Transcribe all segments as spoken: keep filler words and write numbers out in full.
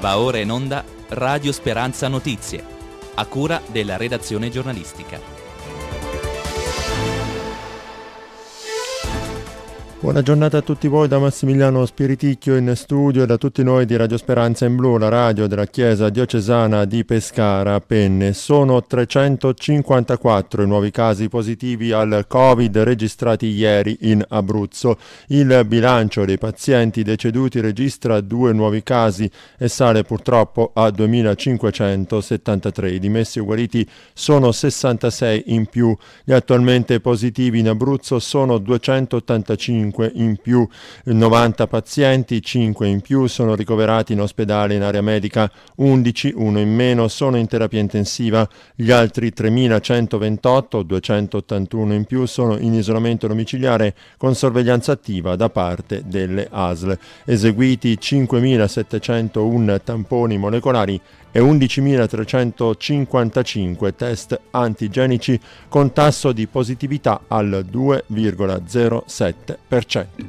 Va ora in onda Radio Speranza Notizie, a cura della redazione giornalistica. Buona giornata a tutti voi da Massimiliano Spiriticchio in studio e da tutti noi di Radio Speranza in Blu, la radio della Chiesa Diocesana di Pescara Penne. Sono trecentocinquantaquattro i nuovi casi positivi al Covid registrati ieri in Abruzzo. Il bilancio dei pazienti deceduti registra due nuovi casi e sale purtroppo a duemilacinquecentosettantatré. I dimessi o guariti sono sessantasei in più. Gli attualmente positivi in Abruzzo sono duecentottantacinque in più, novanta pazienti, cinque in più sono ricoverati in ospedale in area medica, undici, uno in meno, sono in terapia intensiva, gli altri tremilacentoventotto, duecentottantuno in più sono in isolamento domiciliare con sorveglianza attiva da parte delle A S L. Eseguiti cinquemilasettecentouno tamponi molecolari e undicimilatrecentocinquantacinque test antigenici con tasso di positività al due virgola zero sette per cento.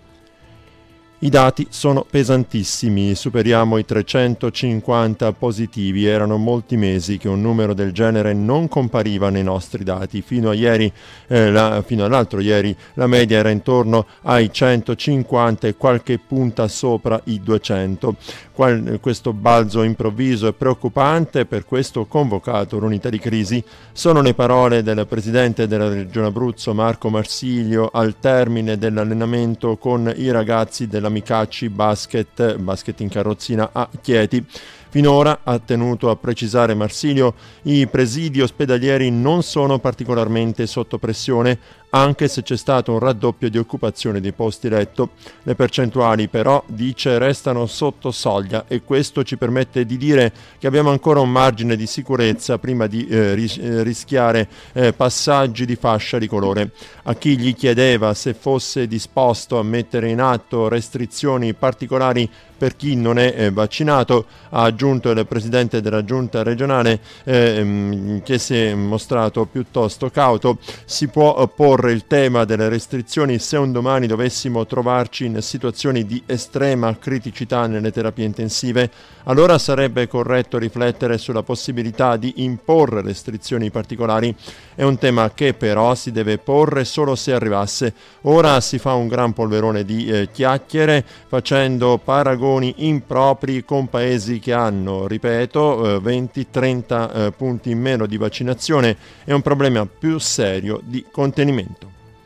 I dati sono pesantissimi, superiamo i trecentocinquanta positivi, erano molti mesi che un numero del genere non compariva nei nostri dati, fino a ieri, eh, la, fino all'altro ieri la media era intorno ai centocinquanta e qualche punta sopra i duecento. Qual, questo balzo improvviso e preoccupante, per questo convocato l'unità di crisi, sono le parole del presidente della Regione Abruzzo Marco Marsilio al termine dell'allenamento con i ragazzi della Micacci Basket, basket in carrozzina a Chieti. Finora, ha tenuto a precisare Marsilio, i presidi ospedalieri non sono particolarmente sotto pressione, anche se c'è stato un raddoppio di occupazione dei posti letto. Le percentuali però, dice, restano sotto soglia e questo ci permette di dire che abbiamo ancora un margine di sicurezza prima di eh, ris- rischiare eh, passaggi di fascia di colore. A chi gli chiedeva se fosse disposto a mettere in atto restrizioni particolari per chi non è eh, vaccinato, ha aggiunto il presidente della giunta regionale eh, che si è mostrato piuttosto cauto. Si può porre il tema delle restrizioni se un domani dovessimo trovarci in situazioni di estrema criticità nelle terapie intensive, allora sarebbe corretto riflettere sulla possibilità di imporre restrizioni particolari. È un tema che però si deve porre solo se arrivasse. Ora si fa un gran polverone di eh, chiacchiere facendo paragoni impropri con paesi che hanno, ripeto, venti trenta eh, punti in meno di vaccinazione e un problema più serio di contenimento.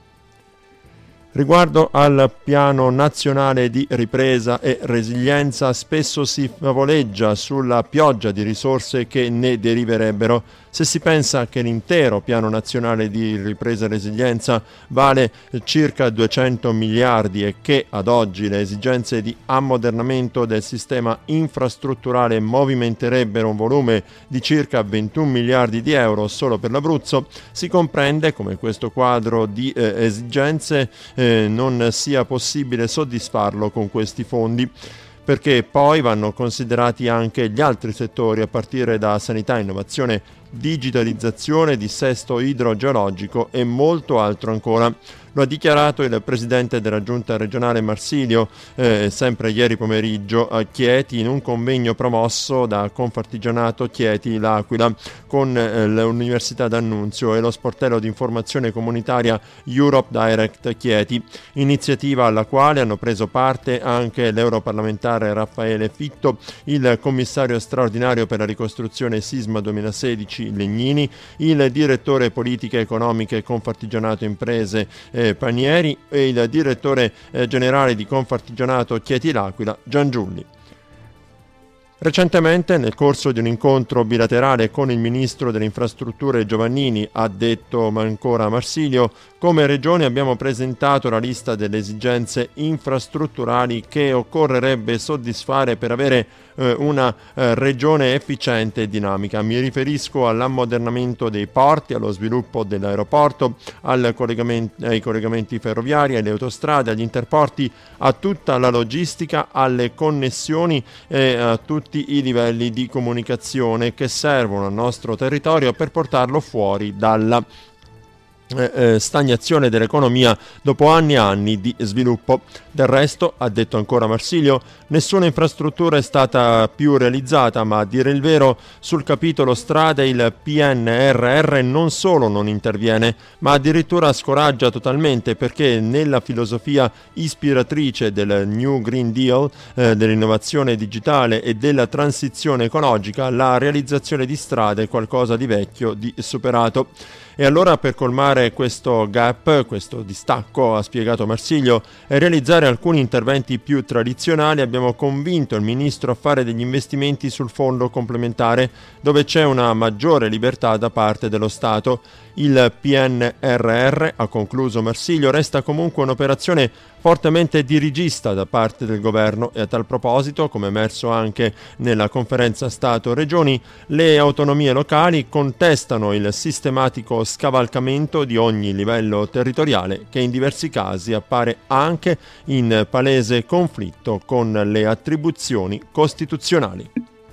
Riguardo al piano nazionale di ripresa e resilienza, spesso si favoleggia sulla pioggia di risorse che ne deriverebbero. Se si pensa che l'intero piano nazionale di ripresa e resilienza vale circa duecento miliardi e che ad oggi le esigenze di ammodernamento del sistema infrastrutturale movimenterebbero un volume di circa ventuno miliardi di euro solo per l'Abruzzo, si comprende come questo quadro di eh, esigenze eh, non sia possibile soddisfarlo con questi fondi, perché poi vanno considerati anche gli altri settori a partire da sanità, innovazione, digitalizzazione, dissesto idrogeologico e molto altro ancora. Lo ha dichiarato il presidente della giunta regionale Marsilio eh, sempre ieri pomeriggio a Chieti in un convegno promosso da Confartigianato Chieti L'Aquila con eh, l'Università d'Annunzio e lo sportello di informazione comunitaria Europe Direct Chieti, iniziativa alla quale hanno preso parte anche l'europarlamentare Raffaele Fitto, il commissario straordinario per la ricostruzione sisma duemilasedici Legnini, il direttore politiche economiche Confartigianato Imprese eh, Panieri e il direttore eh, generale di Confartigianato Chieti L'Aquila Giangiulli. Recentemente, nel corso di un incontro bilaterale con il ministro delle infrastrutture Giovannini, ha detto ancora Marsilio, come regione abbiamo presentato la lista delle esigenze infrastrutturali che occorrerebbe soddisfare per avere eh, una eh, regione efficiente e dinamica. Mi riferisco all'ammodernamento dei porti, allo sviluppo dell'aeroporto, al collegamento, ai collegamenti ferroviari, alle autostrade, agli interporti, a tutta la logistica, alle connessioni e a tutti i livelli di comunicazione che servono al nostro territorio per portarlo fuori dalla Eh, stagnazione dell'economia dopo anni e anni di sviluppo. Del resto, ha detto ancora Marsilio, nessuna infrastruttura è stata più realizzata, ma a dire il vero sul capitolo strade il P N R R non solo non interviene, ma addirittura scoraggia totalmente, perché nella filosofia ispiratrice del New Green Deal, eh, dell'innovazione digitale e della transizione ecologica, la realizzazione di strade è qualcosa di vecchio, di superato. E allora, per colmare questo gap, questo distacco, ha spiegato Marsilio, e realizzare alcuni interventi più tradizionali, abbiamo convinto il Ministro a fare degli investimenti sul fondo complementare, dove c'è una maggiore libertà da parte dello Stato. Il P N R R, ha concluso Marsilio, resta comunque un'operazione fortemente dirigista da parte del governo e a tal proposito, come emerso anche nella conferenza Stato-Regioni, le autonomie locali contestano il sistematico scavalcamento di ogni livello territoriale che in diversi casi appare anche in palese conflitto con le attribuzioni costituzionali.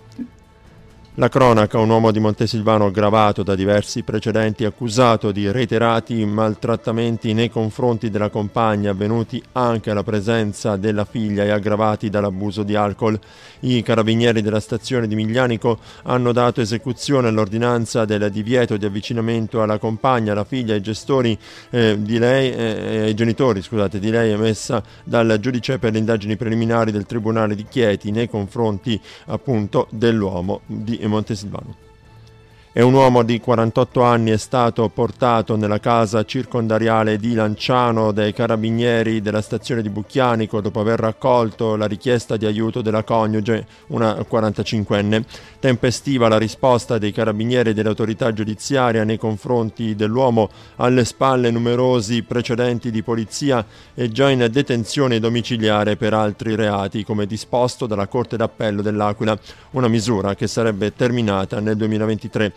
La cronaca, un uomo di Montesilvano gravato da diversi precedenti accusato di reiterati maltrattamenti nei confronti della compagna avvenuti anche alla presenza della figlia e aggravati dall'abuso di alcol. I carabinieri della stazione di Miglianico hanno dato esecuzione all'ordinanza del divieto di avvicinamento alla compagna, alla figlia e ai gestori eh, di lei, eh, ai genitori scusate, di lei emessa dal giudice per le indagini preliminari del Tribunale di Chieti nei confronti appunto dell'uomo di Montesilvano. E un uomo di quarantotto anni è stato portato nella casa circondariale di Lanciano dai carabinieri della stazione di Bucchianico dopo aver raccolto la richiesta di aiuto della coniuge, una quarantacinquenne. Tempestiva la risposta dei carabinieri e dell'autorità giudiziaria nei confronti dell'uomo, alle spalle numerosi precedenti di polizia e già in detenzione domiciliare per altri reati, come disposto dalla Corte d'Appello dell'Aquila, una misura che sarebbe terminata nel duemilaventitré.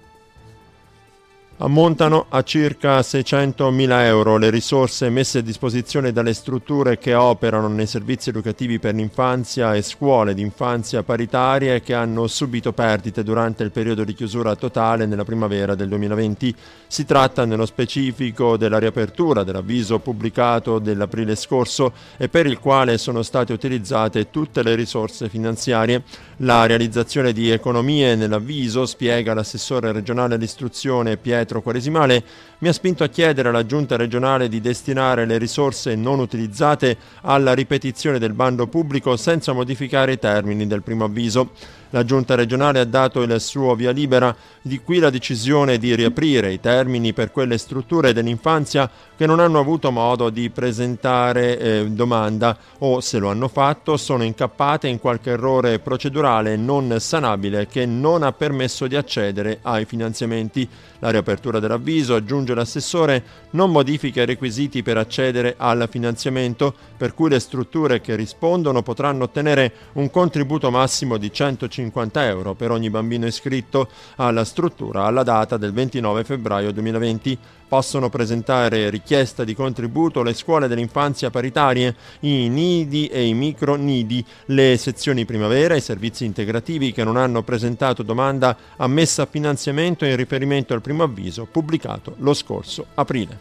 Ammontano a circa seicentomila euro le risorse messe a disposizione dalle strutture che operano nei servizi educativi per l'infanzia e scuole d'infanzia paritarie che hanno subito perdite durante il periodo di chiusura totale nella primavera del duemilaventi. Si tratta nello specifico della riapertura dell'avviso pubblicato dell'aprile scorso e per il quale sono state utilizzate tutte le risorse finanziarie. La realizzazione di economie nell'avviso, spiega l'assessore regionale all'istruzione Pietro Quaresimale, mi ha spinto a chiedere alla Giunta regionale di destinare le risorse non utilizzate alla ripetizione del bando pubblico senza modificare i termini del primo avviso. La Giunta regionale ha dato il suo via libera, di qui la decisione di riaprire i termini per quelle strutture dell'infanzia che non hanno avuto modo di presentare eh, domanda o, se lo hanno fatto, sono incappate in qualche errore procedurale non sanabile che non ha permesso di accedere ai finanziamenti. La riapertura dell'avviso, aggiunge l'assessore, non modifica i requisiti per accedere al finanziamento, per cui le strutture che rispondono potranno ottenere un contributo massimo di centocinquanta euro per ogni bambino iscritto alla struttura alla data del ventinove febbraio duemilaventi. Possono presentare richiesta di contributo le scuole dell'infanzia paritarie, i nidi e i micro nidi, le sezioni primavera, i servizi integrativi che non hanno presentato domanda ammessa a finanziamento in riferimento al primo avviso pubblicato lo scorso aprile.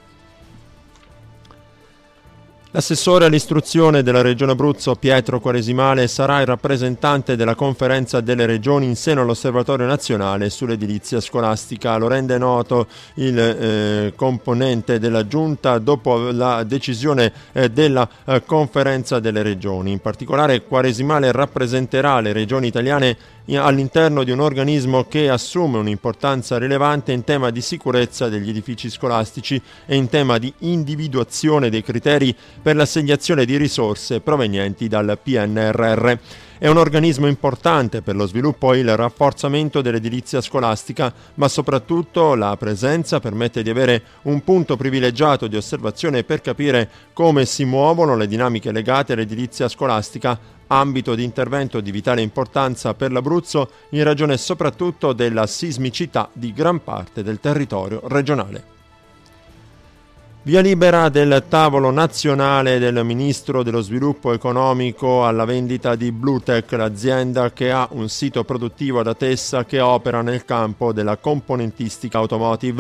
L'assessore all'istruzione della Regione Abruzzo, Pietro Quaresimale, sarà il rappresentante della Conferenza delle Regioni in seno all'Osservatorio Nazionale sull'Edilizia Scolastica. Lo rende noto il eh, componente della Giunta dopo la decisione eh, della eh, Conferenza delle Regioni. In particolare, Quaresimale rappresenterà le regioni italiane all'interno di un organismo che assume un'importanza rilevante in tema di sicurezza degli edifici scolastici e in tema di individuazione dei criteri per l'assegnazione di risorse provenienti dal P N R R. È un organismo importante per lo sviluppo e il rafforzamento dell'edilizia scolastica, ma soprattutto la presenza permette di avere un punto privilegiato di osservazione per capire come si muovono le dinamiche legate all'edilizia scolastica, ambito di intervento di vitale importanza per l'Abruzzo in ragione soprattutto della sismicità di gran parte del territorio regionale. Via libera del tavolo nazionale del Ministro dello Sviluppo Economico alla vendita di Bluetech, l'azienda che ha un sito produttivo ad Atessa che opera nel campo della componentistica automotive.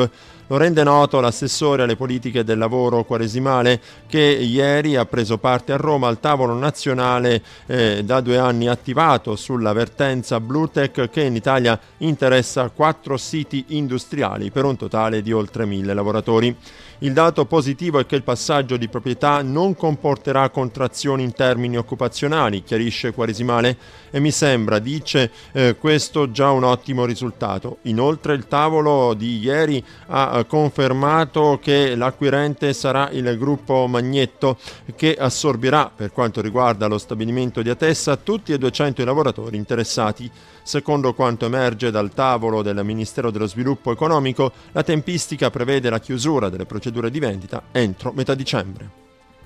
Lo rende noto l'assessore alle politiche del lavoro Quaresimale, che ieri ha preso parte a Roma al tavolo nazionale eh, da due anni attivato sulla vertenza Bluetech, che in Italia interessa quattro siti industriali per un totale di oltre mille lavoratori. Il dato positivo è che il passaggio di proprietà non comporterà contrazioni in termini occupazionali, chiarisce Quaresimale, e mi sembra, dice, eh, questo già un ottimo risultato. Inoltre il tavolo di ieri ha eh, confermato che l'acquirente sarà il gruppo Magnetto, che assorbirà, per quanto riguarda lo stabilimento di Atessa, tutti e duecento i lavoratori interessati. Secondo quanto emerge dal tavolo del Ministero dello Sviluppo Economico, la tempistica prevede la chiusura delle procedure di vendita entro metà dicembre.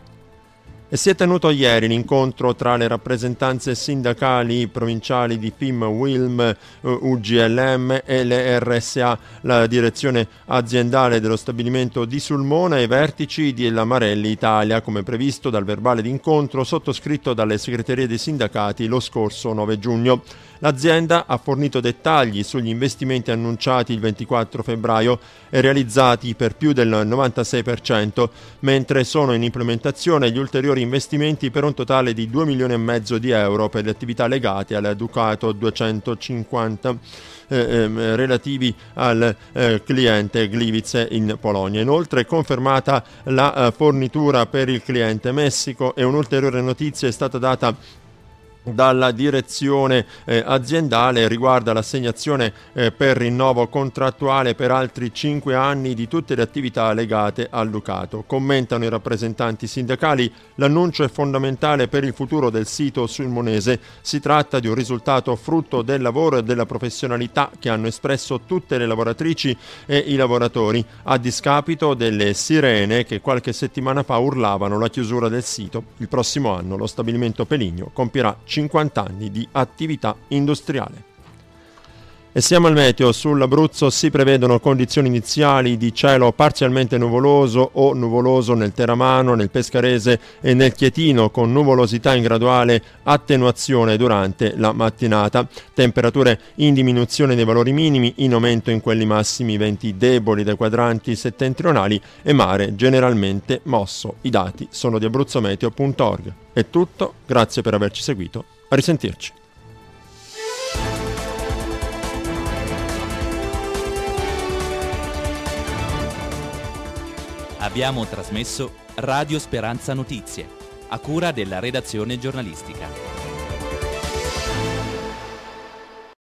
E si è tenuto ieri l'incontro tra le rappresentanze sindacali provinciali di F I M, W I L M, U G L M e le R S A, la direzione aziendale dello stabilimento di Sulmona e i vertici della Marelli Italia, come previsto dal verbale d'incontro sottoscritto dalle segreterie dei sindacati lo scorso nove giugno. L'azienda ha fornito dettagli sugli investimenti annunciati il ventiquattro febbraio e realizzati per più del novantasei per cento, mentre sono in implementazione gli ulteriori investimenti per un totale di due milioni e mezzo di euro per le attività legate al Ducato duecentocinquanta eh, eh, relativi al eh, cliente Gliwice in Polonia. Inoltre è confermata la eh, fornitura per il cliente Messico e un'ulteriore notizia è stata data dalla direzione eh, aziendale riguarda l'assegnazione eh, per rinnovo contrattuale per altri cinque anni di tutte le attività legate al Ducato. Commentano i rappresentanti sindacali: l'annuncio è fondamentale per il futuro del sito sulmonese. Si tratta di un risultato frutto del lavoro e della professionalità che hanno espresso tutte le lavoratrici e i lavoratori, a discapito delle sirene che qualche settimana fa urlavano la chiusura del sito. Il prossimo anno lo stabilimento Peligno compirà cinquanta anni di attività industriale. E siamo al meteo. Sull'Abruzzo si prevedono condizioni iniziali di cielo parzialmente nuvoloso o nuvoloso nel Teramano, nel Pescarese e nel Chietino, con nuvolosità in graduale attenuazione durante la mattinata. Temperature in diminuzione dei valori minimi, in aumento in quelli massimi, venti deboli dai quadranti settentrionali e mare generalmente mosso. I dati sono di abruzzometeo punto org. È tutto, grazie per averci seguito, a risentirci. Abbiamo trasmesso Radio Speranza Notizie, a cura della redazione giornalistica.